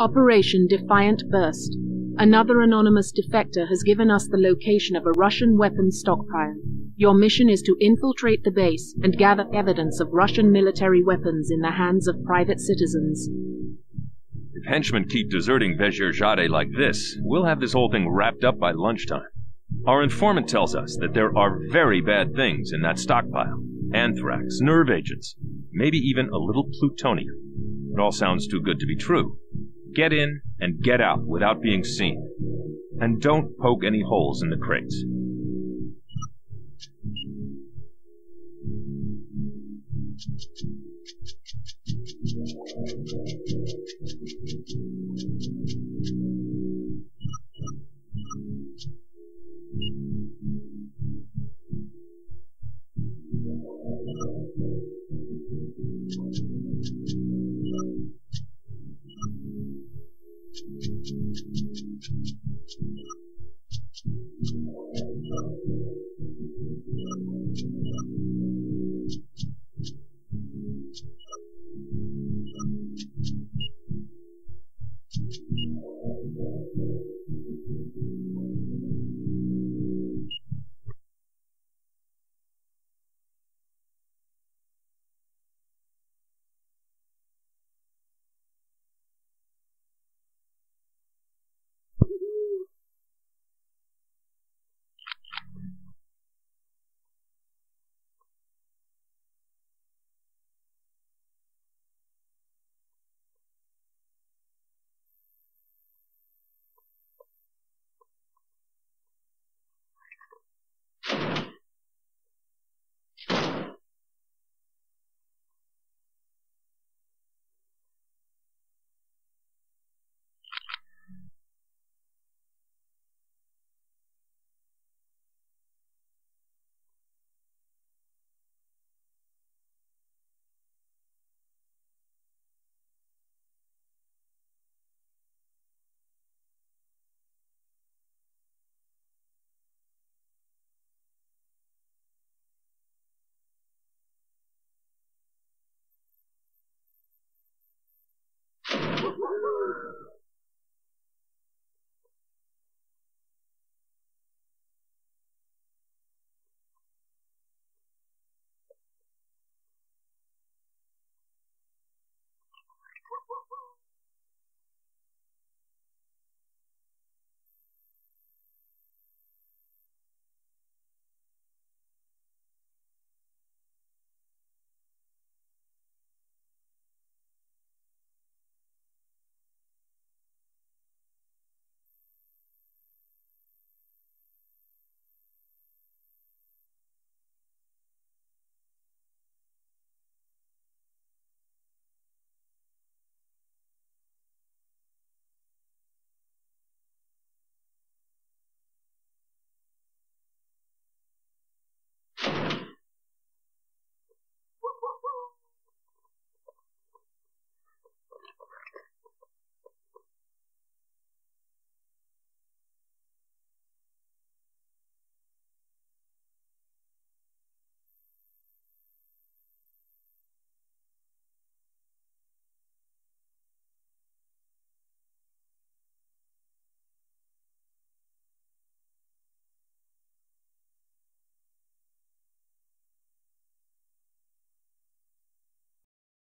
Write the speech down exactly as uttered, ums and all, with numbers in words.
Operation Defiant Burst. Another anonymous defector has given us the location of a Russian weapons stockpile. Your mission is to infiltrate the base and gather evidence of Russian military weapons in the hands of private citizens. If henchmen keep deserting Vezherzade like this, we'll have this whole thing wrapped up by lunchtime. Our informant tells us that there are very bad things in that stockpile. Anthrax, nerve agents, maybe even a little plutonium. It all sounds too good to be true. Get in and get out without being seen. And don't poke any holes in the crates.